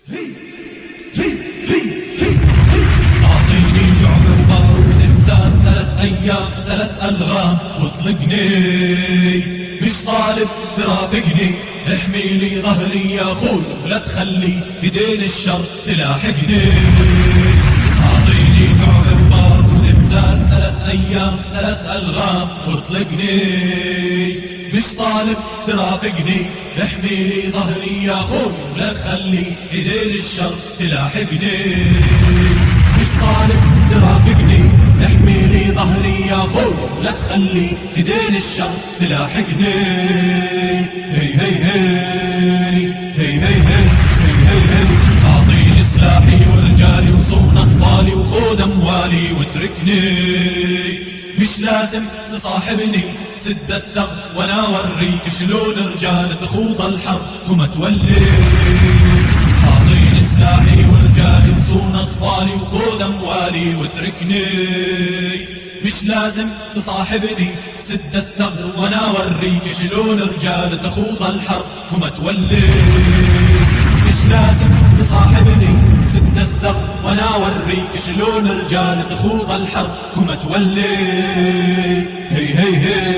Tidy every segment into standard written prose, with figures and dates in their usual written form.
أعطيني شعب وبارود وزاد 3 أيام 3 ألغام واطلقني، مش طالب ترافقني، احميلي ظهري يا أخوي ولا تخلي يدين الشر تلاحقني. أعطيني شعب وبارود وزاد 3 أيام 3 ألغام واطلقني، مش طالب ترافقني، احميلي ظهري يا أخوي ولا تخلي يدين الشر تلاحقني. مش طالب ترافقني، احميلي ظهري يا أخوي ولا تخلي يدين الشر تلاحقني. هي هي هي هي هي هي هي هي. أعطيني سلاحي ورجالي وصون أطفالي وخذ أموالي واتركني، مش لازم تصاحبني، سد الثغر وانا اوريك شلون رجال تخوض الحرب وما تولي. أعطيني سلاحي ورجالي وصون أطفالي وخذ أموالي واتركني، مش لازم تصاحبني، سد الثغر وانا اوريك شلون رجال تخوض الحرب وما تولي. مش لازم تصاحبني، سد الثغر وانا اوريك شلون رجال تخوض الحرب وما تولي. هي هي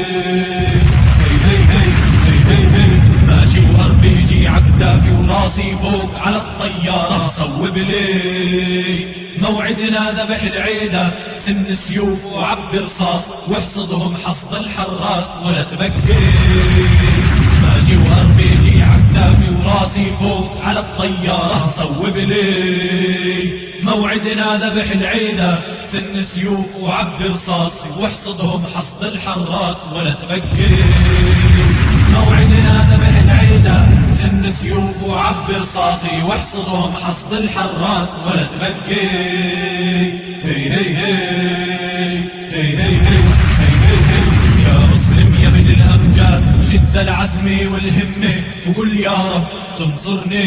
هي ماشي وRPG عكتافي وراسي فوق على الطيارة صوب لي. موعدنا ذبح العيدة، سن السيوف وعبي رصاص واحصدهم حصد الحراث ولا تبقي. ماشي وRPG عكتافي وراسي فوق على الطيارة صوب لي. موعدنا ذبح العيدة، سن سيوف وعبي رصاص واحصدهم حصد الحراث ولا تبقي. موعدنا ذبح العيدة، سن سيوف وعبي رصاصي واحصدهم حصد الحراث ولا تبقي. هي هي هي هي هي هي هي هي. يا مسلم يا ابن الأمجاد، شد العزم والهمة وقل يا رب تنصرني.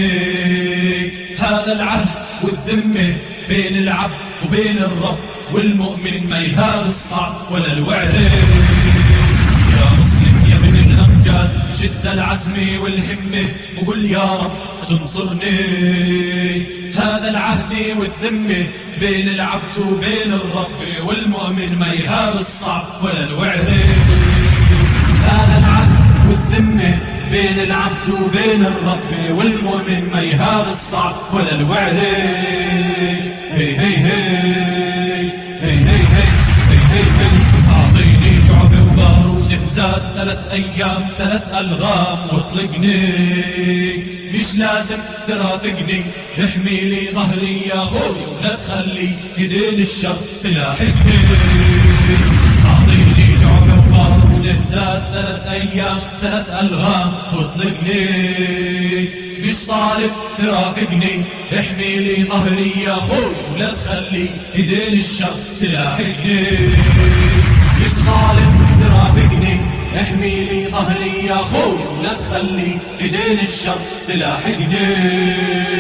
هذا العهد والذمة بين العبد وبين الرب، والمؤمن ما يهاب الصعب ولا الوعر. يا مسلم يا ابن الأمجاد، شد العزم والهمة وقل يا رب تنصرني. هذا العهد والذمة بين العبد وبين الرب، والمؤمن ما يهاب الصعب ولا الوعر. هذا العهد والذمة بين العبد وبين الرب، والمؤمن ما يهاب الصعب ولا الوعر. هي هي هي هي هي هي هي هي. أعطيني شعب وبارود وزاد 3 أيام 3 ألغام واطلقني، مش لازم ترافقني، احميلي ظهري يا أخوي ولا تخلي يدين الشر تلاحقني. أعطيني شعب وبارود زاد 3 أيام 3 ألغام واطلقني، مش طالب ترافقني، احميلي ظهري يا أخوي ولا تخلي يدين الشر تلاحقني. مش طالب ترافقني، احميلي ظهري يا أخوي ولا تخلي يدين الشر تلاحقني.